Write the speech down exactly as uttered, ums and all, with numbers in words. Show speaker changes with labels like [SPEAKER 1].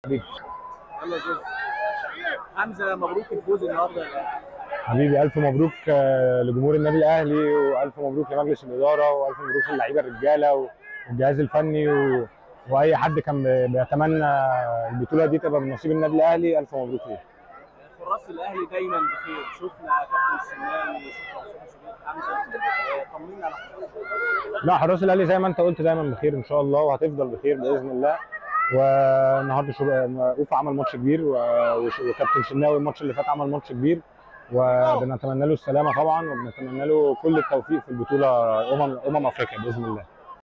[SPEAKER 1] حبيبي.
[SPEAKER 2] يلا يا زوز. حمزه مبروك الفوز النهارده.
[SPEAKER 1] حبيبي الف مبروك آه، لجمهور النادي الاهلي، والف مبروك لمجلس الاداره، والف مبروك للعيبه الرجاله والجهاز الفني و... واي حد كان بي- بيتمنى البطوله دي تبقى من نصيب النادي الاهلي. الف مبروك ليه.
[SPEAKER 2] حراس الاهلي دايما بخير، شفنا كابتن الشناوي، شفنا حسام شريف، حمزه. آه، طمنا على حراس.
[SPEAKER 1] لا، حراس الاهلي زي ما انت قلت دايما بخير ان شاء الله، وهتفضل بخير باذن الله. والنهارده شو- اوفا عمل ماتش كبير، و- وش- وكابتن شناوي الماتش اللي فات عمل ماتش كبير، وبنتمنى له السلامه طبعا، وبنتمنى له كل التوفيق في البطوله امم امم افريقيا باذن الله.